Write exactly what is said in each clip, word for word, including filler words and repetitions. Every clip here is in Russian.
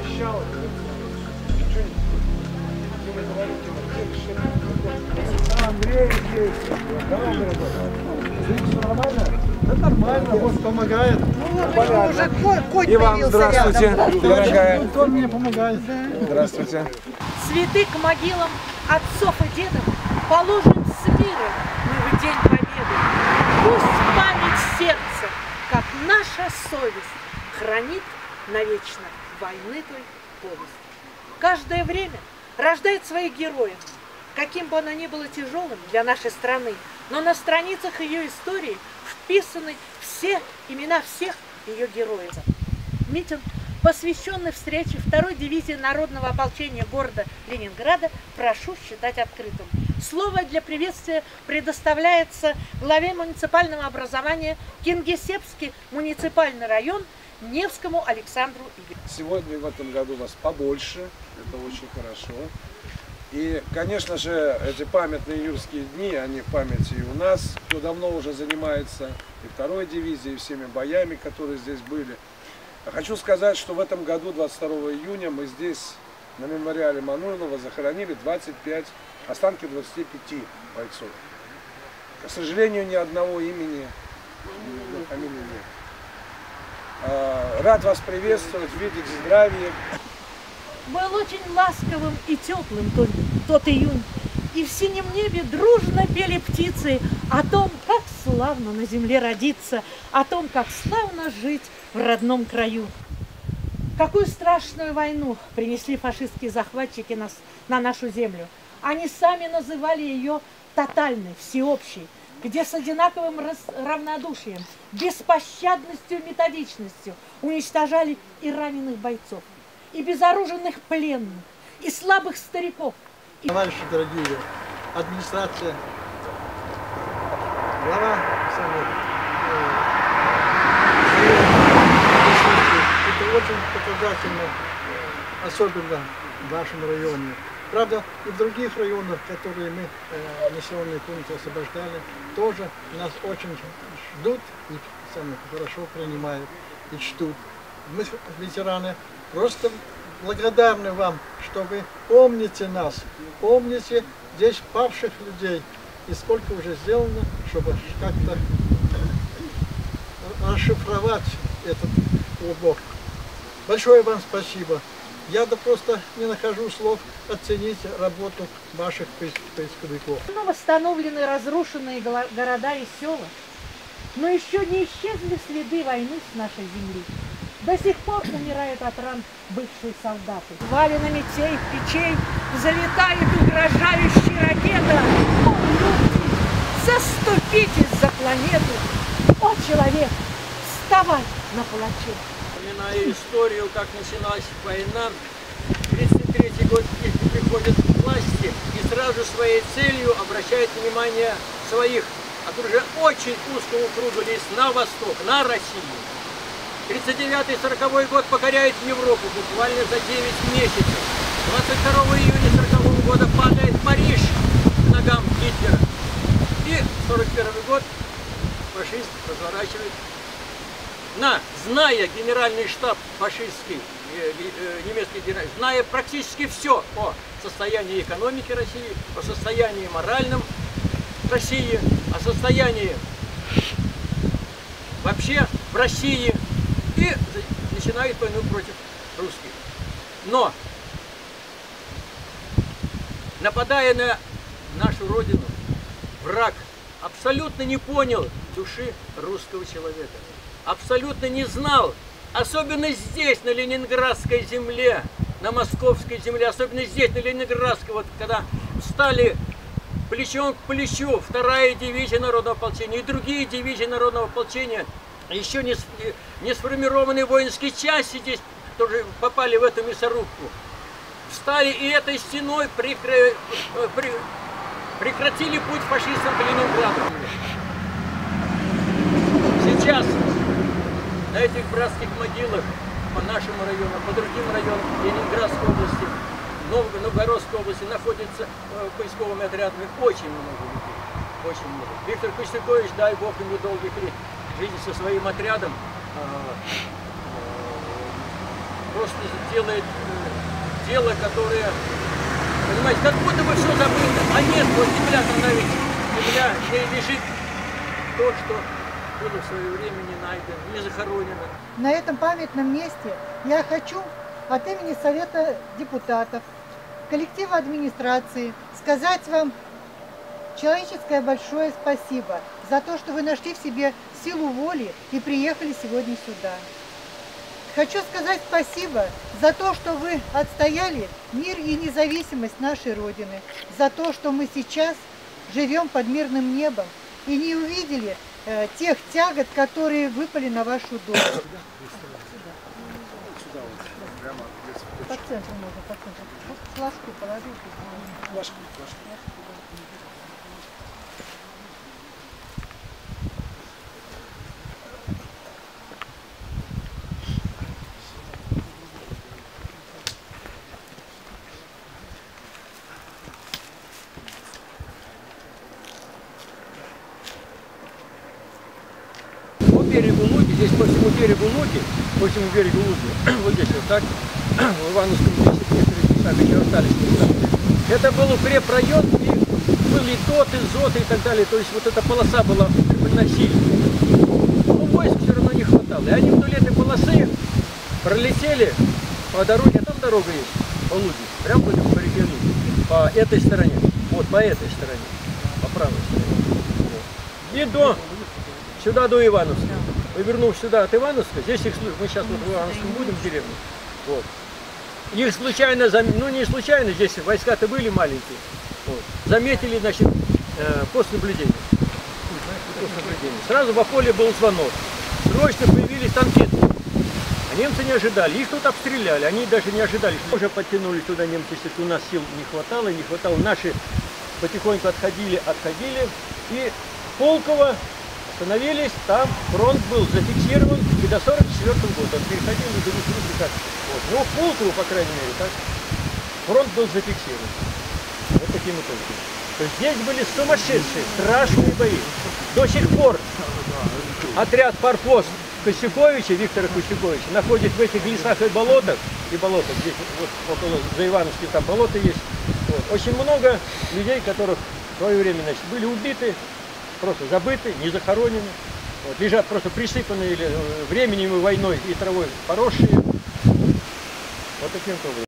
обещал. Ничего не Андрей здесь. Все нормально? Да нормально, вот помогает. Ну, и вам здравствуйте, дорогая. Он мне помогает. Здравствуйте. Цветы к могилам отцов и дедов положим с миром мы в День Победы. Пусть память сердца, как наша совесть, хранит навечно войны той повесть. Каждое время рождает своих героев, каким бы оно ни было тяжелым для нашей страны, но на страницах ее истории вписаны все имена всех ее героев. Митинг, посвященный встрече второй дивизии народного ополчения города Ленинграда, прошу считать открытым. Слово для приветствия предоставляется главе муниципального образования Кингисеппский муниципальный район Невскому Александру Игоревичу. Сегодня в этом году вас побольше, это очень хорошо. И, конечно же, эти памятные июльские дни, они в памяти и у нас, кто давно уже занимается и второй дивизией, и всеми боями, которые здесь были. Хочу сказать, что в этом году, двадцать второго июня, мы здесь, на мемориале Мануйлова, захоронили двадцать пять, останки двадцати пяти бойцов. К сожалению, ни одного имени, ни фамилии нет. Рад вас приветствовать, видеть здравия. Был очень ласковым и теплым тот, тот июнь, и в синем небе дружно пели птицы о том, как славно на земле родиться, о том, как славно жить в родном краю. Какую страшную войну принесли фашистские захватчики нас, на нашу землю. Они сами называли ее тотальной, всеобщей, где с одинаковым равнодушием, беспощадностью и методичностью уничтожали и раненых бойцов, и безоружных пленных, и слабых стариков. Товарищи дорогие, администрация, глава это очень показательно, особенно в нашем районе. Правда, и в других районах, которые мы э, населенные пункты освобождали, тоже нас очень ждут и самое хорошо принимают и чтут. Мы, ветераны, просто благодарны вам, что вы помните нас, помните здесь павших людей и сколько уже сделано, чтобы как-то расшифровать этот клубок. Большое вам спасибо. Я да просто не нахожу слов оценить работу ваших поисковиков. Восстановлены разрушенные города и села, но еще не исчезли следы войны с нашей земли. До сих пор умирают от ран бывшие солдаты. Валинами тей печей залетает угрожающая ракета. О, люди, заступитесь за планету! О, человек, вставай на палаче! Вспоминая историю, как началась война, тридцать третий год приходит к власти и сразу своей целью обращает внимание своих, от уже очень узкого круга лиц на восток, на Россию. тридцать девятый сороковой год покоряет Европу буквально за девять месяцев. двадцать второго июня сорокового года падает Париж к ногам Гитлера. И сорок первый год фашист разворачивает на, зная генеральный штаб фашистский, э, э, немецкий генеральный, зная практически все о состоянии экономики России, о состоянии моральном России, о состоянии вообще в России, и начинает войну против русских. Но, нападая на нашу родину, враг абсолютно не понял души русского человека. Абсолютно не знал, особенно здесь, на Ленинградской земле, на Московской земле, особенно здесь, на Ленинградской, вот когда стали плечом к плечу вторая дивизия народного ополчения и другие дивизии народного ополчения, еще не, не сформированные воинские части здесь тоже попали в эту мясорубку, встали и этой стеной прикры, при, прекратили путь фашистам к Ленинграду. Сейчас на этих братских могилах по нашему району, по другим районам Ленинградской области, Новгородской области находятся э, поисковыми отрядами очень много людей. Очень много. Виктор Костякович, дай Бог ему долгих лет жизни со своим отрядом, э, э, просто делает э, дело, которое, понимаете, как будто бы все забыто. А нет, вот земля-то она ведь, земля, в ней лежит то, что было в свое время не найдено, не захоронено. На этом памятном месте я хочу от имени Совета депутатов, коллектива администрации сказать вам человеческое большое спасибо за то, что вы нашли в себе силу воли и приехали сегодня сюда. Хочу сказать спасибо за то, что вы отстояли мир и независимость нашей Родины, за то, что мы сейчас живем под мирным небом и не увидели э, тех тягот, которые выпали на вашу долю. По центру можно, по центру. Флажку положите. Флажку, флажку. По берегу Луги, здесь по всему берегу Луги, по всему берегу Луги, вот здесь вот так, в Ивановском лесе некоторые места, еще остались места. Это был укрепрайон, и были доты, зоты и так далее, то есть вот эта полоса была укреплена сильно. Но войск все равно не хватало, и они вдоль этой полосы пролетели по дороге, а там дорога есть, по Луге, прямо по реке Луги, по этой стороне, вот по этой стороне, по правой стороне. И до... Сюда до Ивановска. Повернув сюда от Ивановска, здесь их, мы сейчас вот в Ивановском будем, в деревне. Вот. Их случайно, ну не случайно, здесь войска-то были маленькие. Вот. Заметили, значит, э, после наблюдения. После наблюдения. Сразу в поле был звонок. Срочно появились танкисты. А немцы не ожидали. Их тут обстреляли. Они даже не ожидали. Уже подтянули туда немцы, если у нас сил не хватало, не хватало. Наши потихоньку отходили, отходили. И Пулково остановились, там фронт был зафиксирован, и до сорок четвёртого года он переходил на другую руку, как вот. Ну, в Пулково, по крайней мере, так, фронт был зафиксирован. Вот таким итогом. То есть здесь были сумасшедшие, страшные бои. До сих пор отряд форпост Костюковича, Виктора Костюковича, находит в этих лесах и болотах, и болотах, здесь вот около Заивановских там болота есть, вот. Очень много людей, которых в свое время, значит, были убиты, просто забыты, не захоронены, вот, лежат просто присыпанные временем и войной и травой поросшие. Вот таким образом.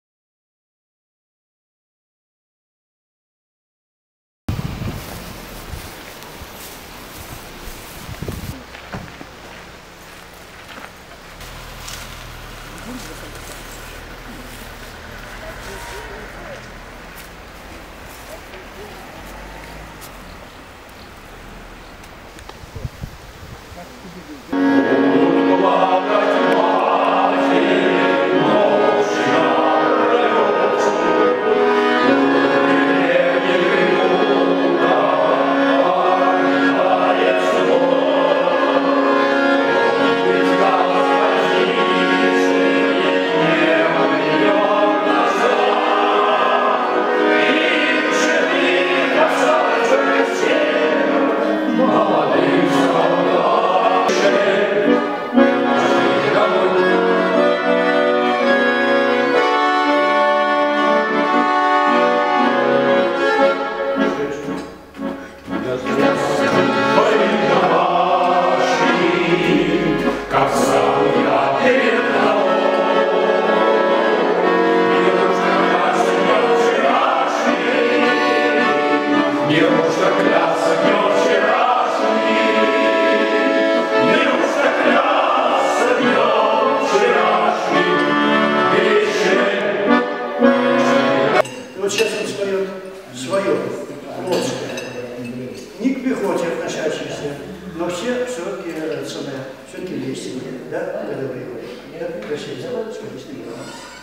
Вот сейчас он споет свое, плотское, не к пехоте относящееся, но все все-таки все-таки лесенные, да, когда приходят. Да, красиво, скажите.